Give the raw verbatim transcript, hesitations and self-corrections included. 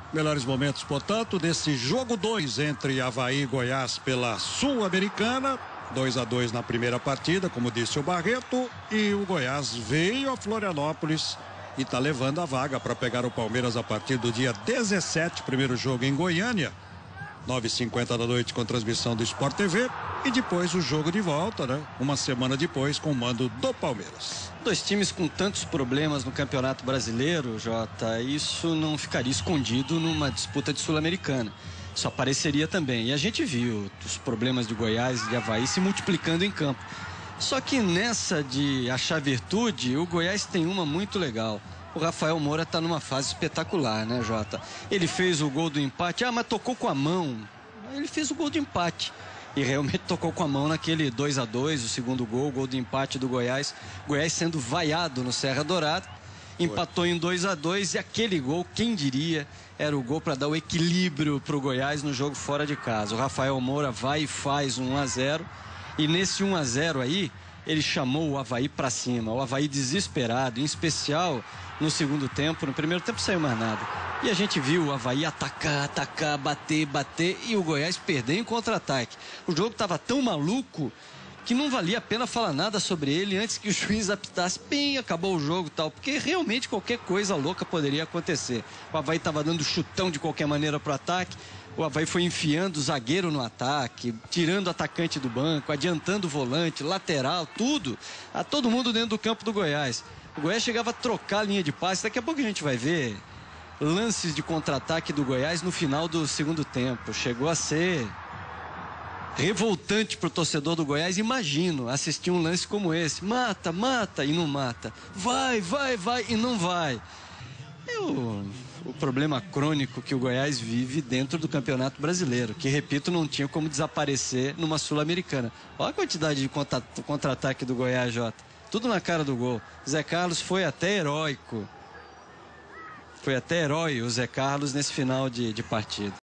Melhores momentos, portanto, desse jogo dois entre Avaí e Goiás pela Sul-Americana. dois a dois na primeira partida, como disse o Barreto. E o Goiás veio a Florianópolis e está levando a vaga para pegar o Palmeiras a partir do dia dezessete. Primeiro jogo em Goiânia, nove e cinquenta da noite, com transmissão do Sport T V. E depois o jogo de volta, né? Uma semana depois, com o mando do Palmeiras. Dois times com tantos problemas no Campeonato Brasileiro, Jota, isso não ficaria escondido numa disputa de Sul-Americana. Isso apareceria também. E a gente viu os problemas de Goiás e de Avaí se multiplicando em campo. Só que nessa de achar virtude, o Goiás tem uma muito legal. O Rafael Moura está numa fase espetacular, né, Jota? Ele fez o gol do empate. Ah, mas tocou com a mão. Ele fez o gol de empate. E realmente tocou com a mão naquele dois a dois, o segundo gol, o gol de empate do Goiás. Goiás sendo vaiado no Serra Dourada. Empatou em dois a dois e aquele gol, quem diria, era o gol para dar o equilíbrio para o Goiás no jogo fora de casa. O Rafael Moura vai e faz um um a zero. E nesse um a zero aí, ele chamou o Avaí para cima. O Avaí desesperado, em especial no segundo tempo. No primeiro tempo saiu mais nada. E a gente viu o Avaí atacar, atacar, bater, bater e o Goiás perder em contra-ataque. O jogo estava tão maluco que não valia a pena falar nada sobre ele antes que o juiz apitasse, bem, acabou o jogo e tal, porque realmente qualquer coisa louca poderia acontecer. O Avaí estava dando chutão de qualquer maneira para o ataque, o Avaí foi enfiando o zagueiro no ataque, tirando o atacante do banco, adiantando o volante, lateral, tudo, a todo mundo dentro do campo do Goiás. O Goiás chegava a trocar a linha de passe, daqui a pouco a gente vai ver lances de contra-ataque do Goiás no final do segundo tempo. Chegou a ser revoltante para o torcedor do Goiás. Imagino assistir um lance como esse. Mata, mata e não mata. Vai, vai, vai e não vai. É o, o problema crônico que o Goiás vive dentro do Campeonato Brasileiro, que, repito, não tinha como desaparecer numa Sul-Americana. Olha a quantidade de contra- contra-ataque do Goiás, Jota. Tudo na cara do gol. Zé Carlos foi até heróico. Foi até herói o Zé Carlos nesse final de, de partida.